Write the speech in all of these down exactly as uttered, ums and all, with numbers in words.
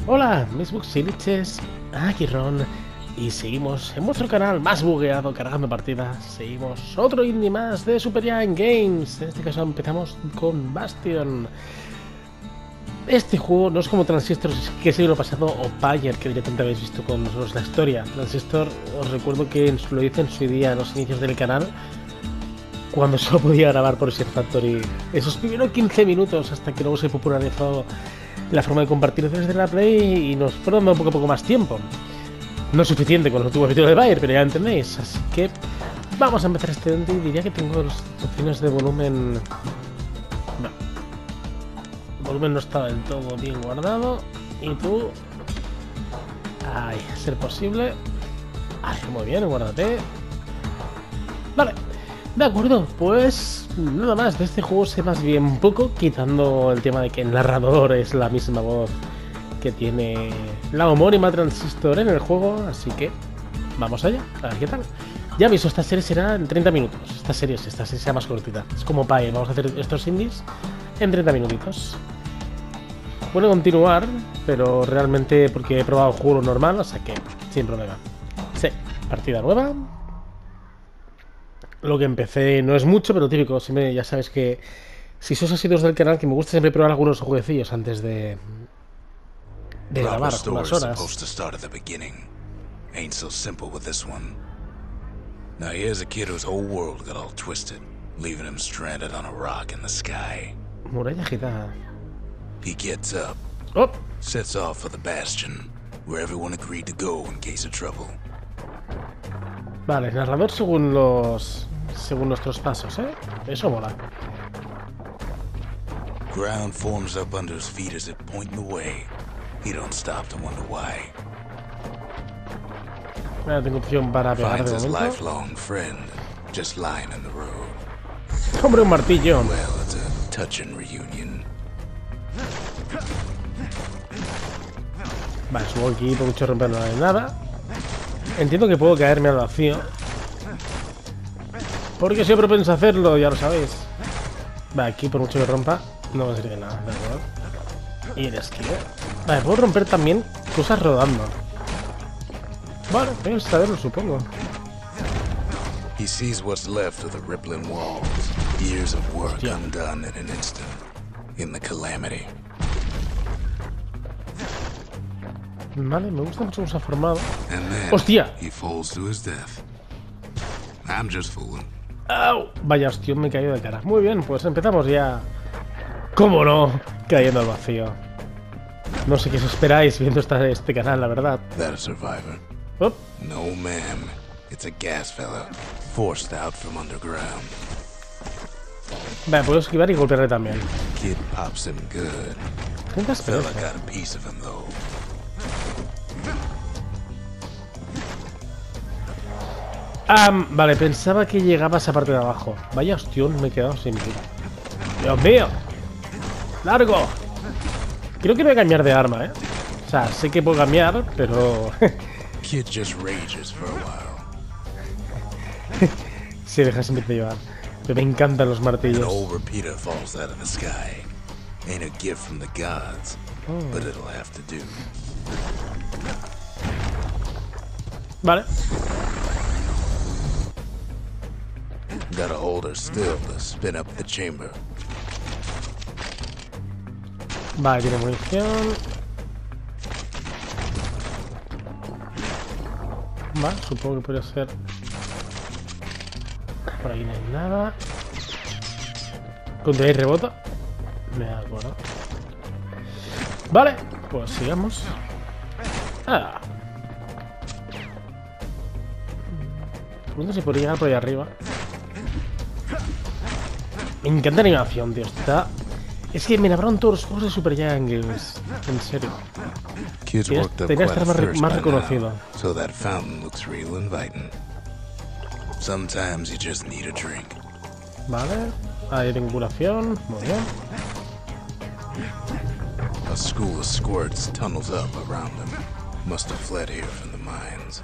Hola, mis bugs y liches, aquí Ron, y seguimos en vuestro canal más bugueado, cargando partidas. Seguimos otro indie más de Super Giant Games. En este caso empezamos con Bastion. Este juego no es como Transistor, que siglo pasado, o Pyre, que directamente habéis visto con nosotros la historia. Transistor, os recuerdo que lo hice en su día, en los inicios del canal, cuando solo podía grabar por Set Factory esos primeros quince minutos, hasta que luego se popularizó la forma de compartir desde la Play y nos fueron dando poco a poco más tiempo. No es suficiente con los últimos vídeos de Bayer, pero ya entendéis. Así que vamos a empezar este dente y diría que tengo las opciones de volumen. No. El volumen no está del todo bien guardado. Y tú. Ay, a ser posible. Ay, muy bien, guárdate. Vale. De acuerdo, pues nada más, de este juego sé más bien poco, quitando el tema de que el narrador es la misma voz que tiene la homónima Transistor en el juego, así que vamos allá, a ver qué tal. Ya aviso, esta serie será en treinta minutos, esta serie es esta serie será más cortita, es como Pai, vamos a hacer estos indies en treinta minutitos. Puedo continuar, pero realmente porque he probado el juego normal, o sea que sin problema. Sí, partida nueva. Lo que empecé no es mucho, pero típico. Siempre ya sabes que si sos asiduos del canal, que me gusta siempre probar algunos jueguecillos antes de de grabar unas horas. Ain't so simple with this one. Now here's a kid whose whole world got all twisted, leaving him stranded on a rock in the sky. Muralla agitada. He gets up, Oh. sets off for the Bastion, where everyone agreed to go in case of trouble. Vale, narrador según los según nuestros pasos, ¿eh? Eso mola. Ground forms up under his feet as it pointing the way. He don't stop to wonder why. Ahora tengo opción para pegar Finds de his momento. lifelong friend just lying in the road. Hombre, un martillo. Well, it's a touching reunion. Vale, subo aquí por mucho romper nada de nada. Entiendo que puedo caerme al vacío, porque soy propenso a hacerlo, ya lo sabéis. Vale, aquí por mucho que rompa, no me sirve nada, de acuerdo. Y el esquive. Vale, puedo romper también cosas rodando. Vale, voy a saberlo, supongo. He sees what's left of the rippling walls. Years of work Hostia. undone in an instant. In the calamity. Vale, me gusta mucho cómo se ha formado. And then ¡Hostia! he falls to his death. I'm just fooling. ¡Au! Vaya, hostia, me he caído de cara. Muy bien, pues empezamos ya. ¿Cómo no? Cayendo al vacío. No sé qué os esperáis viendo esta, este canal, la verdad. That a survivor? Oh, No, ma'am. It's a gas fella, forced out from underground. vale, puedo esquivar y golpearle también. Kid pops him good. Intentas Fella pereza. got a piece of him though. Ah, vale, pensaba que llegaba a esa parte de abajo. Vaya hostión, me he quedado sin vida. ¡Dios mío! ¡Largo! Creo que voy a cambiar de arma, ¿eh? O sea, sé que puedo cambiar, pero... Kid just rages for a while. se deja siempre de llevar. Pero me encantan los An martillos. old repeater falls out of the sky. Ain't a gift from the gods, but it'll have to do. Vale. Gotta hold her still to spin up the chamber. Vale, tiene munición. Vale, supongo que podría ser... Por aquí no hay nada. Contra ahí rebota. Me acuerdo. Vale, pues sigamos. Ah. No sé si podría llegar por ahí arriba. Me encanta la animación, tío. Está... Es que me enamoraron todos los juegos de Super Giant Games. En serio. Kid's Yes, worked up tenía quite que a estar más re- thirst más by reconocido. now, so that fountain looks real inviting. Sometimes you just need a drink. Vale. Ahí tengo curación. Muy bien. A school of squirts tunnels up around him. Must have fled here from the mines.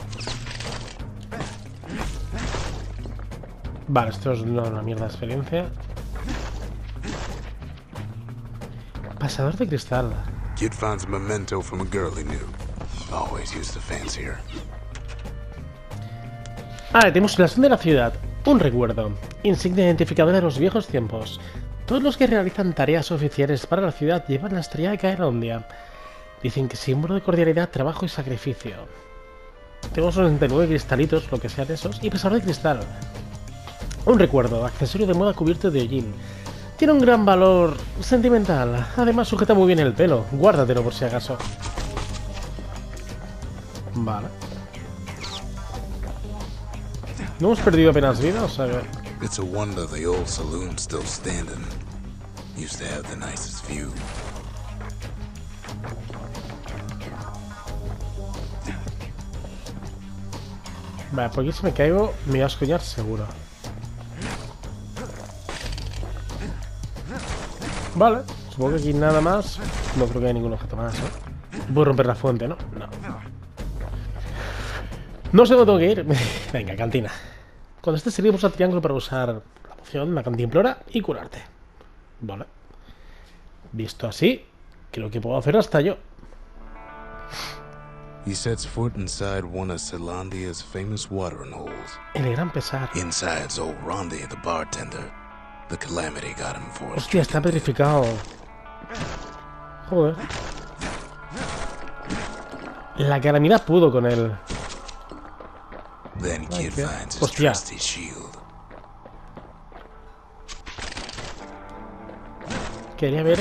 Vale, esto es una, una mierda de experiencia. Pasador de cristal. Kid finds a memento from a girl he knew. Always used to fancy her. Ah, tenemos la zona de la ciudad. Un recuerdo. Insignia identificadora de los viejos tiempos. Todos los que realizan tareas oficiales para la ciudad llevan la estrella de Caerondia. Dicen que símbolo de cordialidad, trabajo y sacrificio. Tenemos sesenta y nueve cristalitos, lo que sean esos, y pesador de cristal. Un recuerdo, accesorio de moda cubierto de hollín. Tiene un gran valor sentimental. Además sujeta muy bien el pelo. Guárdatelo por si acaso. Vale. No hemos perdido apenas vida, o sea que... It's a wonder the old saloon's still standing. Used to have the nicest view. Vale, por aquí si me caigo me voy a escoñar seguro. Vale, supongo que aquí nada más. No creo que haya ningún objeto más, ¿eh? Voy a romper la fuente, ¿no? No. No sé dónde tengo que ir. Venga, cantina. Cuando estés serio, usa triángulo para usar la poción, la cantimplora y curarte. Vale. Visto así, creo que puedo hacer hasta yo. He sets foot inside one of Celandia's famous watering holes. El gran pesar. Inside's old Rondi, the bartender. The calamity got him for us. Hostia, está petrificado. Joder. La calamidad pudo con él. Then Kid finds his Hostia. trusty shield. Quería ver.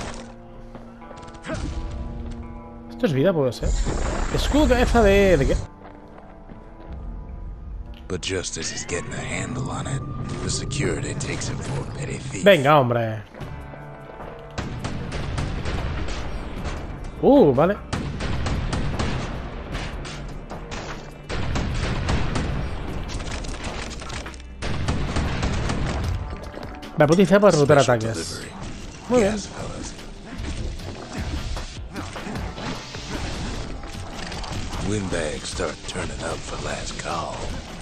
Esto es vida, puede ser. Escudo cabeza de... ¿de qué? But just as he's getting a handle on it, the security takes him for a petty thief. Venga, hombre. Uh, vale. Va a utilizar para derrotar Special ataques. delivery. Muy bien. Yes, fellas. Windbags start turning up for last call.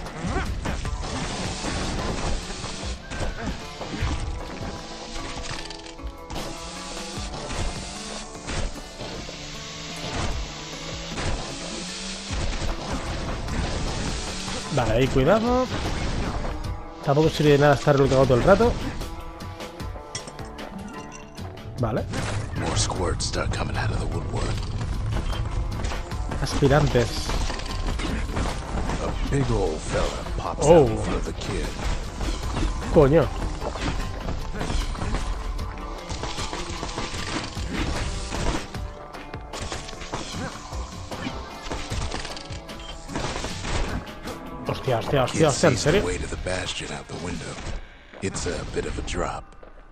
Vale, ahí cuidado. Tampoco sirve de nada estar bloqueado todo el rato. Vale. More squirts start coming out of the woodwork. Aspirantes. A big old fella pops Oh. out in front of the kid. Coño. Hostia, hostia, hostia, Kid hostia, ¿en sees the serio? way to the bastion out the window. It's a bit of a drop.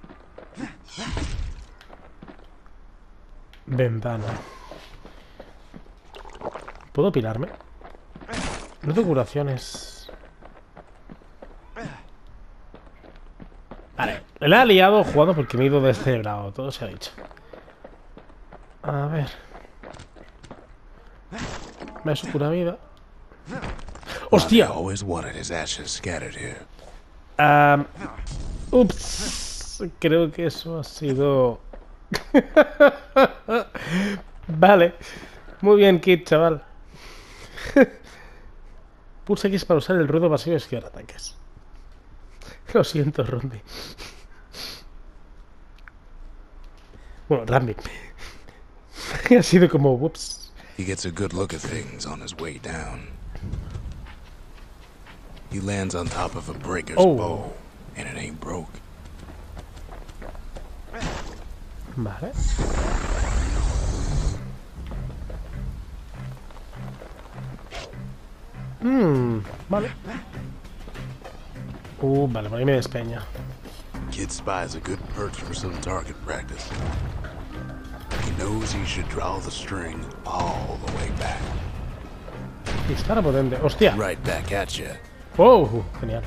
Ventana. ¿Puedo pirarme? No tengo curaciones. Vale, la he liado jugando porque me he ido descerebrado. Todo se ha dicho. A ver. Me su pura vida. ¡Hostia! Rondi always wanted his ashes scattered here. Um, ups. Creo que eso ha sido... Vale. Muy bien, Kid, chaval. Pulsa X para usar el ruido pasivo y esquivar ataques. Lo siento, Rondi. Bueno, Rambi. Ha sido como... Ups. He gets a good look at things on his way down. He lands on top of a breaker's Oh. bow, and it ain't broke. Vale. Mmm, vale. Uh, vale, por ahí me despeña. Kid spies a good perch for some target practice. He knows he should draw the string all the way back. Dispara potente. ¡Hostia! Right back at you. ¡Oh! Genial.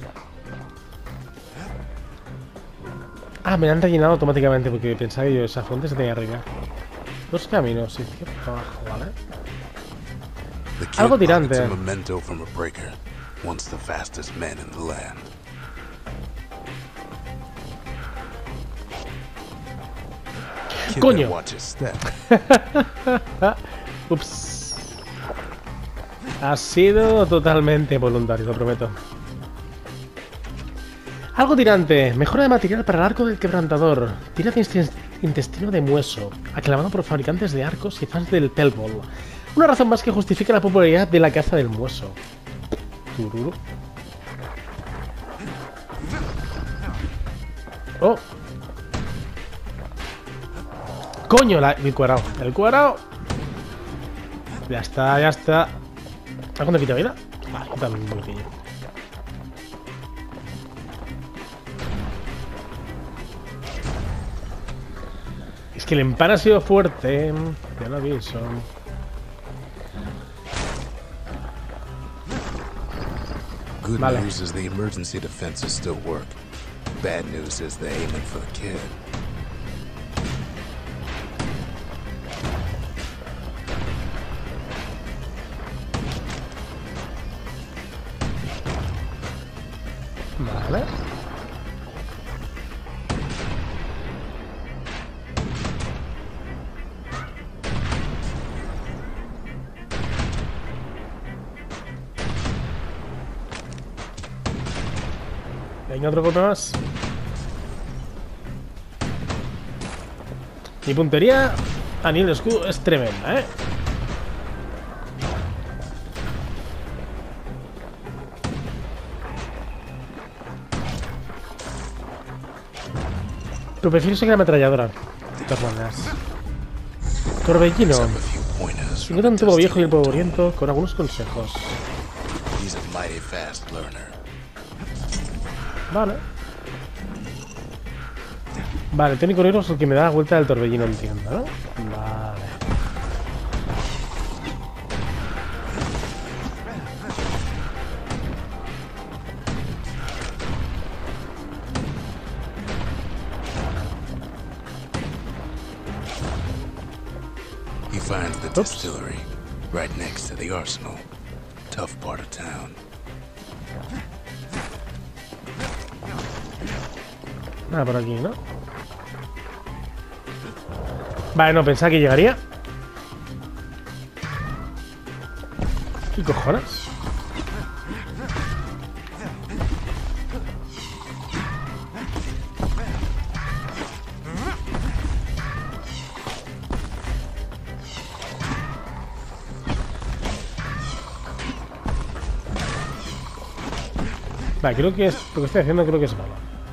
Ah, me la han rellenado automáticamente porque pensaba que yo esa fuente se tenía que rellenar. Dos caminos, izquierda abajo, ¿vale? The kid Algo pockets tirante. a memento from a breaker. Once the fastest men in the land. ¡Coño! Watch his step. Ups. Ha sido totalmente voluntario, lo prometo. Algo tirante. Mejora de material para el arco del quebrantador. Tira de intestino de mueso. Aclamado por fabricantes de arcos y fans del Pelbol. Una razón más que justifica la popularidad de la caza del mueso. Tururu. Oh. Coño, la, el cuadrado. El cuadrado. Ya está, ya está. ¿A cuánto quita vida? Vale, también un poquitillo. Es que el empana ha sido fuerte. Ya lo aviso. Good Vale. news is the emergency defenses still work. Bad news is they're aiming for the kid. Vale. Venga, otro golpe más. Mi puntería a nivel de escudo es tremenda, ¿eh? Pero prefiero seguir la ametralladora. De todas maneras. Torbellino. Si no tan tubo viejo y el polvoriento, con algunos consejos. He's a mighty fast learner. Vale. Vale, el técnico negro es el que me da la vuelta del torbellino, entiendo, ¿no? Vale. He finds the distillery right next to the arsenal. Tough part of town. Nada por aquí, ¿no? Vale, no, pensaba que llegaría. ¿Qué cojones? Vale, creo que es lo que estoy haciendo, creo que es malo.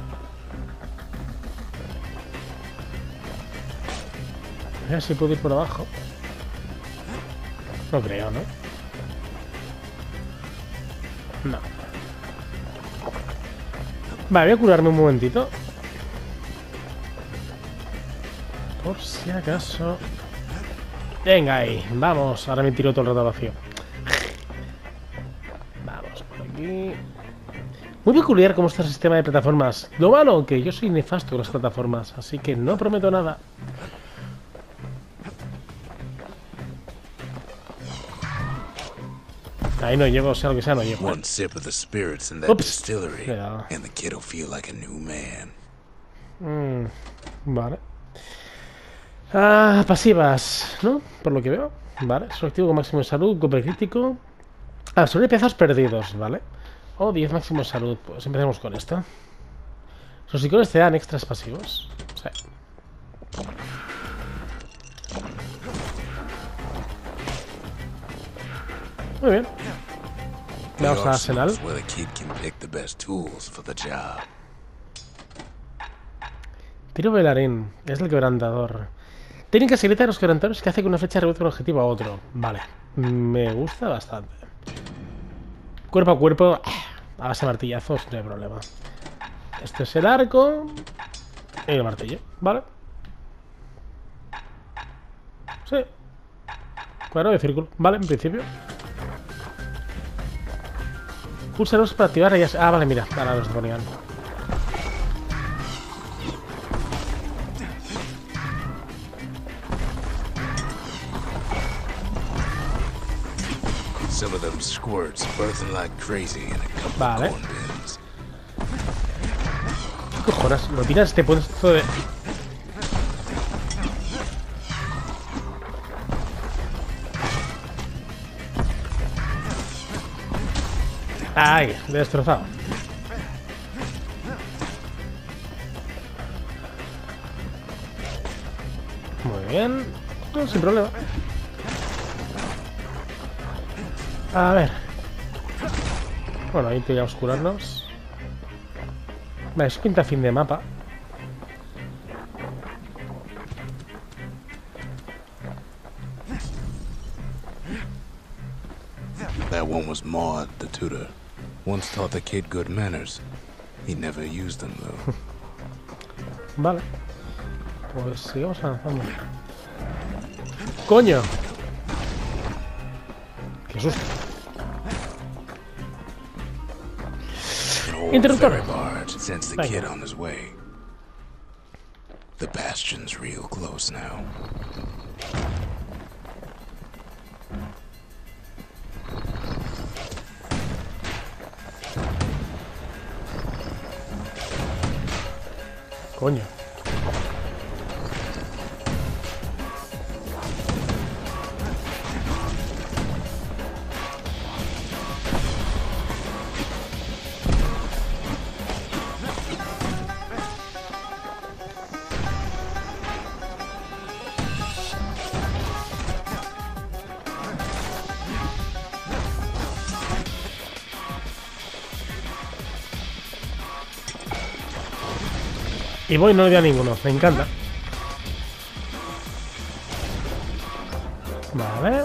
A ver si puedo ir por abajo. No creo, ¿no? No. Vale, voy a curarme un momentito. Por si acaso. Venga ahí, vamos. Ahora me tiro todo el rato vacío. Vamos por aquí. Muy peculiar cómo está el sistema de plataformas. Lo malo, que yo soy nefasto con las plataformas, así que no prometo nada. Ahí no llego, sea lo que sea, no llego. One sip of the spirits in that Ups. distillery, Yeah. and the kid will feel like a new man. Mm, vale. Ah, pasivas, ¿no? Por lo que veo. Vale, soy activo con máximo de salud, golpe crítico. Ah, sobre piezas perdidos, ¿vale? O diez máximo de salud. Pues empecemos con esto. Los iconos te dan extras pasivos. Sí. Muy bien. The Vamos a arsenal Arsenal. is where the kid can pick the best tools for the job. Tiro bailarín. Es el quebrantador. Técnica secreta de los quebrantadores que hace que una flecha rebote un objetivo a otro. Vale. Me gusta bastante. Cuerpo a cuerpo. A base de martillazos, no hay problema. Este es el arco. Y el martillo. Vale. Sí. Cuadrado de círculo. Vale, en principio. Púlsalos para activar ellas. Ah, vale, mira. Ahora los ponían. Some of them squirts birthing like crazy in a couple Vale. of corn bins. ¿Qué cojones? Lo tiras este puesto de... ¡Ay! Destrozado. Muy bien. No, sin problema. A ver. Bueno, ahí te voy a oscurarnos. Vale, eso pinta fin de mapa. That one was Maud, the tutor. Once taught the kid good manners. He never used them, though. Vale. Pues sigamos avanzando. ¡Coño! ¡Qué susto! Interruptor. Sends the kid on his way. The bastion's real close now. Coño. Y voy, no le doy a ninguno, me encanta. Vale.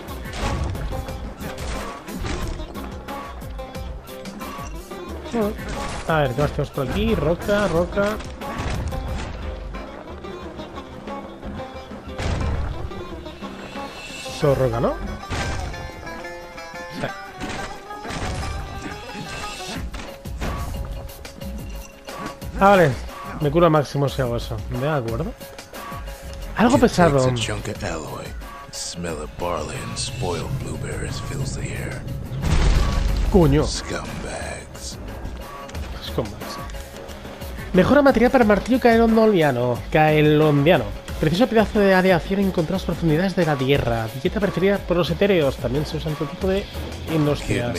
A ver, ¿qué más tenemos por aquí? Roca, roca. Solo roca, ¿no? Sí. Ah, vale. Me cura máximo si hago eso. De acuerdo. Algo pesado. Coño. Scumbags. Scumbags. Mejora material para martillo caelondiano. Caelondiano. Precioso pedazo de aleación encontrado en las profundidades de la tierra. Dieta preferida por los etéreos. También se usa en todo tipo de industrias.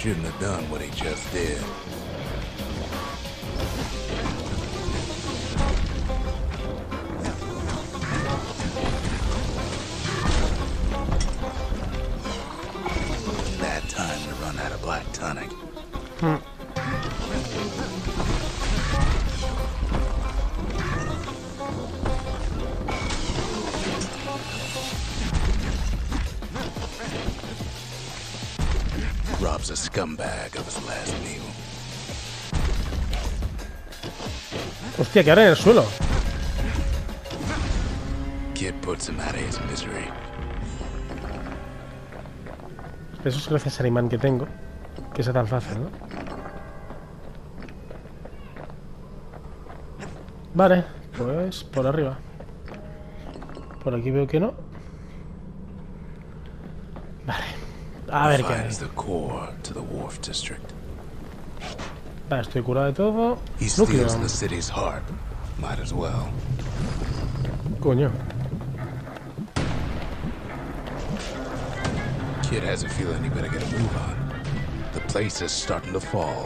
Hmm. Robs a scumbag of his last meal. Hostia, que ahora en el suelo. Kid puts him out of his misery. Eso es gracias al imán que tengo. Que sea tan fácil, ¿no? Vale, pues por arriba. Por aquí veo que no. Vale. A ver qué hay. Vale, estoy curado de todo. Núcleo. Coño. Kid has a feeling he better get a move on. The place is starting to fall.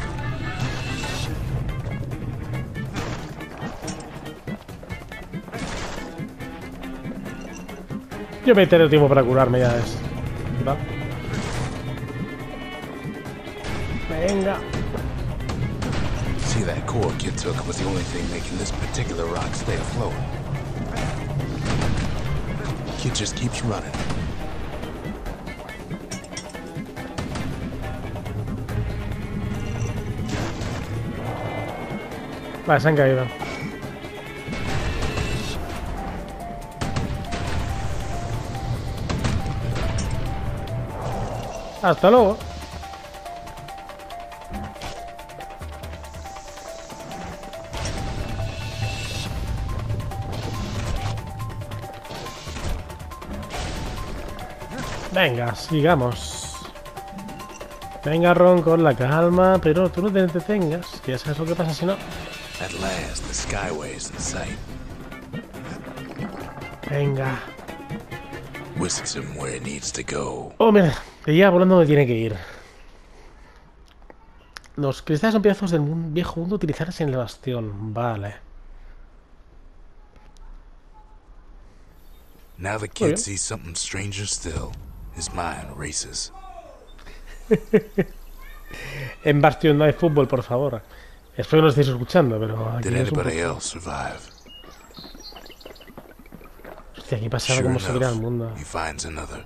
Yo me tengo tiempo para curarme ya es. ¿Va? Venga. See, that core Kid took was the only thing making this particular rock stay afloat. Kid just keeps running. Vale, se han caído. Hasta luego. Venga, sigamos. Venga, Ron, con la calma, pero tú no te detengas, que ya sabes lo que pasa si no. At last, the Skyway's in sight. Venga. Whisks him where he needs to go. Oh, mira, que ya volando donde tiene que ir. Los cristales son pedazos del mun- viejo mundo utilizados en el bastión. Vale. Now the Muy kid bien. sees something stranger still. His mind races. En Bastion no hay fútbol, por favor. Espero que no estéis escuchando, pero aquí Did es un anybody poco... else survive? Hostia, aquí pasaba Sure cómo se crea el enough, mundo. he finds another.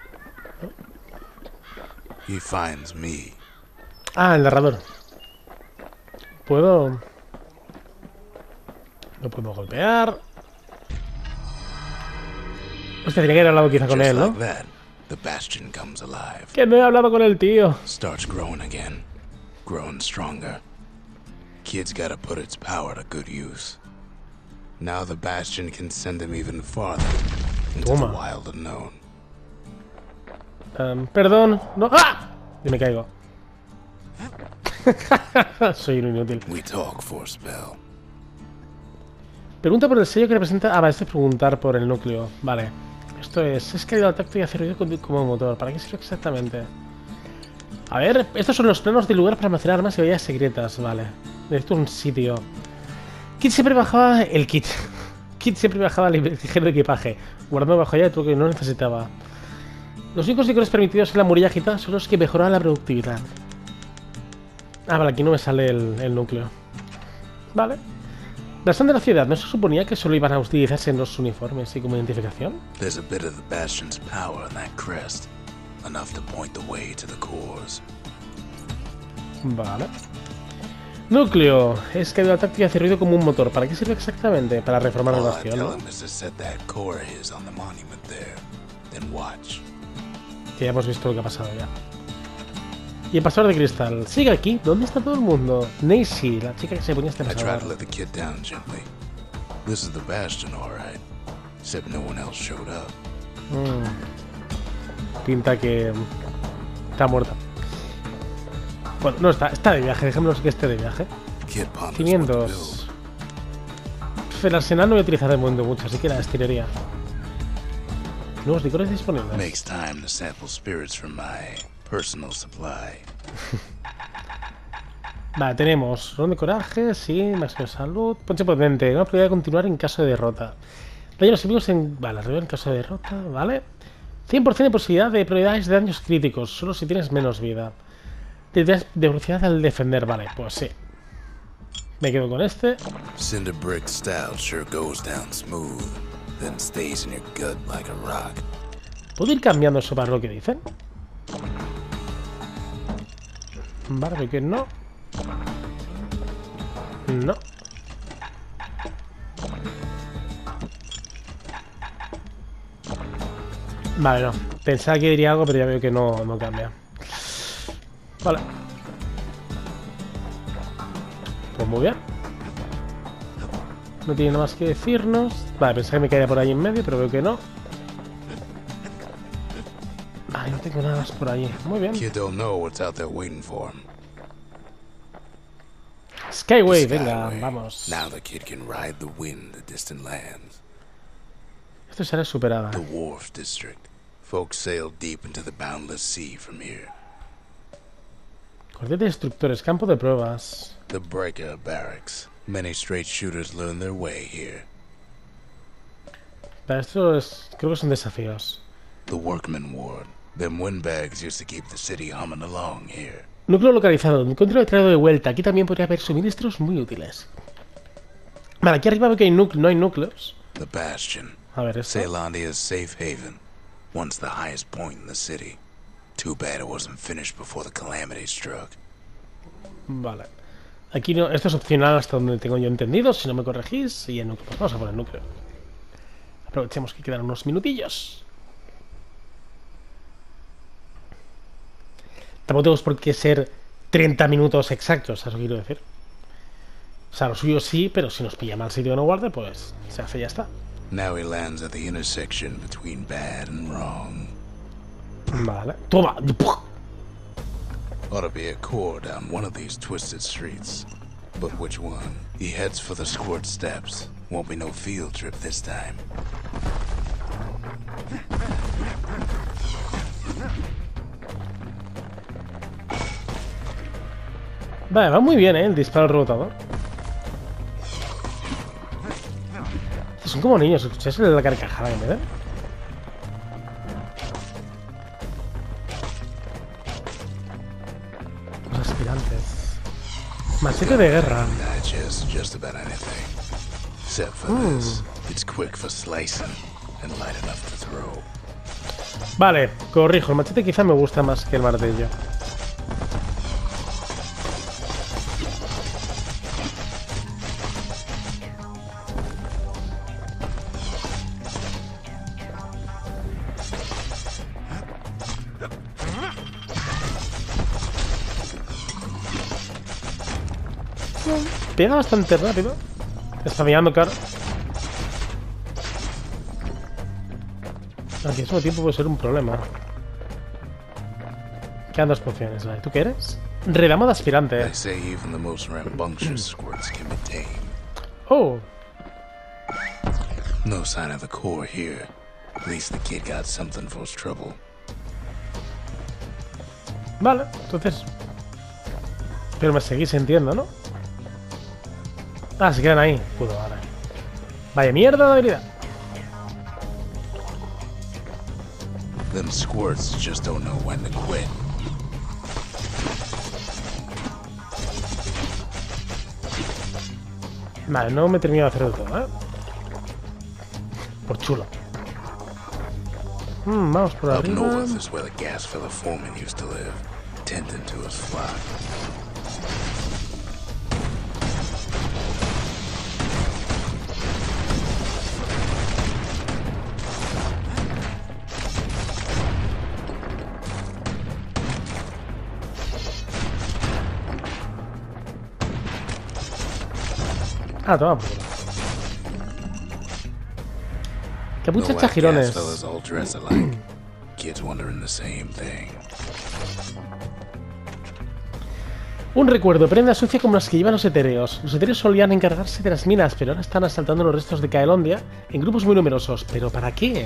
He finds me. Ah, el narrador. ¿Puedo...? No puedo golpear. Hostia, tenía que haber hablado quizá con Just él, ¿no? like that, the Bastion comes alive. Que no he hablado con el tío. Starts growing again. Growing stronger. Kid's gotta put its power to good use. Now the Bastion can send him even farther into the Toma. wild unknown. Um, perdón. No. ¡Ah! Y me caigo. Soy un inútil. We talk for a spell. Pregunta por el sello que representa... Ah, vale, esto es preguntar por el núcleo. Vale. Esto es... Es caído al tacto y hace ruido con- como motor. ¿Para qué sirve exactamente? A ver, estos son los planos del lugar para almacenar armas y vallas secretas. Vale. Necesito un sitio. Kit siempre bajaba... El kit. Kit siempre bajaba el ligero de equipaje. Guardando bajo allá todo lo que no necesitaba. Los únicos licores permitidos en la muralla agitada son los que mejoran la productividad. Ah, vale, aquí no me sale el, el núcleo. Vale. Bastante de la ciudad, ¿no se suponía que solo iban a utilizarse en los uniformes y como identificación? There's a bit of the Bastion's power in that crest. Enough to point the way to the cores. Vale. Núcleo. Es que el ataque hace ruido como un motor. ¿Para qué sirve exactamente? Para reformar el All I bastión, tell ¿no? him is to set that core of his on the monument there. Then watch. Que ya hemos visto lo que ha pasado ya. Y el pasador de cristal. Sigue aquí. ¿Dónde está todo el mundo? Nacy, la chica que se ponía este I tried to pasador. let the kid down gently. This is the Bastion, all right. Except no one else showed up. Mm. Pinta que... Está muerta. Bueno, no está. Está de viaje. Dejémonos que esté de viaje. Kid ponders what to quinientos. Pff, El arsenal no voy a utilizar de momento mucho, así que la destilería. Nuevos licores build. disponibles. Makes time to sample spirits from my personal supply. Vale, tenemos ron de coraje, sí, máximo de salud, ponche potente, una probabilidad de continuar en caso de derrota. Daño a los enemigos en... Vale, arriba en caso de derrota, vale. cien por ciento de posibilidad de probabilidades de daños críticos, solo si tienes menos vida. De, de velocidad al defender, vale, pues sí. Me quedo con este. Cinder brick stout sure goes down smooth, then stays in your gut like a rock. ¿Puedo ir cambiando eso para lo que dicen? Vale, creo que no. No. Vale, no. Pensaba que diría algo, pero ya veo que no, no cambia. Vale. Pues muy bien. No tiene nada más que decirnos. Vale, pensaba que me caería por ahí en medio, pero veo que no. Vale, no tengo nada más por ahí. Muy bien. Kid don't know what's out there waiting for him. Skyway, The venga, Skyway. vamos. Now the kid can ride the wind to distant lands. Esto será superada. The Wharf District. Folks sail deep into the boundless sea from here. Cordete de destructores, campo de pruebas. The Breaker Barracks. Many straight shooters learn their way here. Para esto es, creo que son desafíos. The Workman Ward. Them windbags used to keep the city humming along here. Núcleo localizado. Encuentro el traído de vuelta. Aquí también podría haber suministros muy útiles. Vale, aquí arriba veo que hay núcle- no hay núcleos. The Bastion. A ver, esto. Ceylandia's safe haven. Once the highest point in the city. Too bad it wasn't finished before the calamity struck. Vale. Aquí no, esto es opcional hasta donde tengo yo entendido. Si no me corregís, y el núcleo. Pues vamos a poner núcleo. Aprovechemos que quedan unos minutillos. Tampoco tenemos por qué ser treinta minutos exactos, eso quiero decir. O sea, lo suyo sí, pero si nos pilla mal sitio que no guarde, pues se hace y ya está. Now he lands at the intersection between bad and wrong. Vale. Toma. Ought to be a core down one of these twisted streets. But which one? He heads for the squirt steps. Won't be no field trip this time. Vale, va muy bien, ¿eh? El disparo al rebotador. Son como niños, ¿escucháis la carcajada que me da? Los aspirantes. Machete de guerra. Matches just about anything. Except for Mm. this. It's quick for slicing and light enough to throw. Vale, corrijo. El machete quizá me gusta más que el martillo. Pega bastante rápido. Está mirando, claro. Aquí al mismo tiempo puede ser un problema. Quedan dos pociones, ¿vale? ¿Tú qué eres? Redamo de aspirante. They say even the most rambunctious squirts can be tamed. Oh, No sign of the core here. At least the kid got something for his trouble. vale, entonces. Pero me seguís entiendo, ¿no? Ah, se quedan ahí. Pudo, vale. Vaya mierda de habilidad. Them squirts just don't know when to quit. Vale, no me termino de hacer de todo, ¿eh? Por chulo. Mm, vamos por Up arriba. north is where the gas fella foreman used to live, tending to his flock. Ah, toma por culo. The Capuchas white gas chajirones. fellas all dress alike. Kids wondering the same thing. Un recuerdo, prenda sucia como las que llevan los etéreos. Los etéreos solían encargarse de las minas, pero ahora están asaltando los restos de Caelondia en grupos muy numerosos. ¿Pero para qué?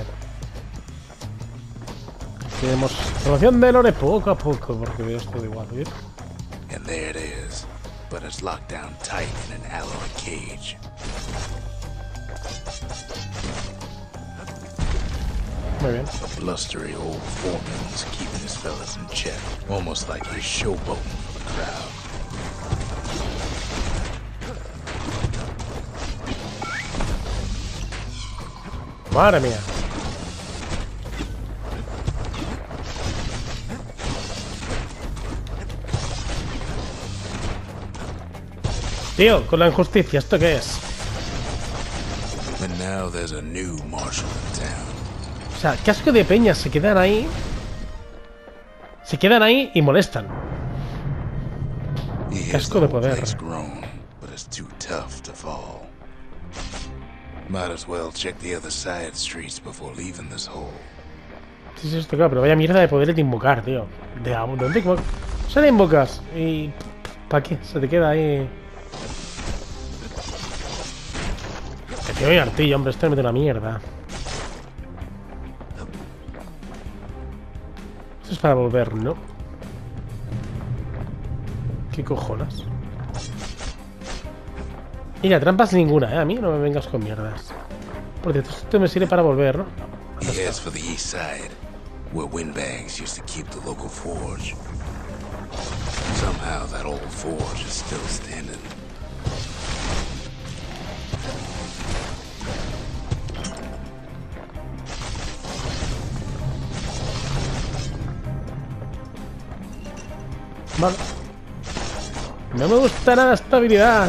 Tenemos información de Lore poco a poco, porque veo esto de igual, ¿eh? And there it is. But it's locked down tight in an alloy cage. Muy bien. A blustery old foreman's keeping his fellas in check, almost like he's showboating for the crowd. Madre mía. Tío, con la injusticia, ¿esto qué es? And now there's a new marshal in town. O sea, qué asco de peñas, se quedan ahí. Se quedan ahí y molestan. He hears Casco the de whole poder. place groan, but it's too tough to fall. Might as well check the other side streets before leaving this hole. Sí, sí, esto claro, pero vaya mierda de poder de invocar, tío. ¿De dónde? ¿Cómo? Se le invocas y... ¿para qué? Se te queda ahí... Que tío, mi artillo, hombre, esto me mete una mierda. Esto es para volver, ¿no? ¿Qué cojonas? Mira, trampas ninguna, ¿eh? A mí no me vengas con mierdas. Porque esto me sirve para volver, ¿no? He heads for the east side, where windbags used to keep the local forge. Somehow that old forge is still standing. Vale. No me gusta nada esta habilidad.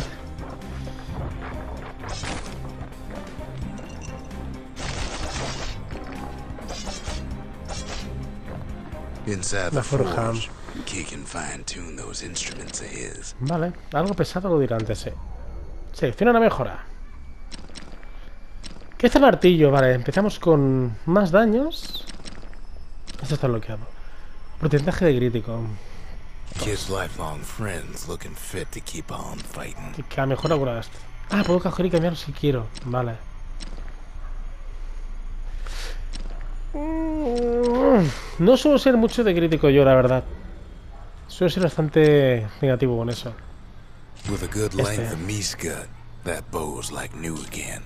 Inside La the forja. forge, Key can fine-tune those instruments of his. Vale, algo pesado lo dirá antes, sí. Selecciona una mejora. ¿Qué es el martillo? Vale, empezamos con más daños. Esto está bloqueado. Porcentaje de crítico. Kid's lifelong friends looking fit to keep on fighting. Que, que a mejor cura esto. Ah, puedo coger y cambiar si quiero. Vale. Mm, No suelo ser mucho de crítico yo, la verdad. Suelo ser bastante negativo con eso. With a good Este. length of me scut, that bow's like new again.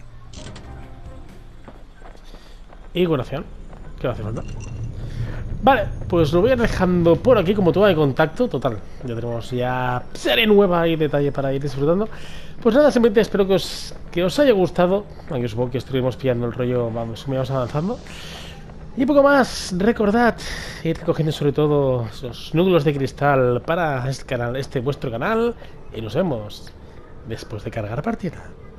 Y curación, que no hace falta. Vale, pues lo voy a ir dejando por aquí como toma de contacto. Total, ya tenemos ya serie nueva y detalle para ir disfrutando. Pues nada, simplemente espero que os, que os haya gustado. Aunque supongo que estuvimos pillando el rollo, vamos, vamos avanzando. Y poco más, recordad ir recogiendo sobre todo esos núcleos de cristal para este canal, este vuestro canal. Y nos vemos después de cargar partida.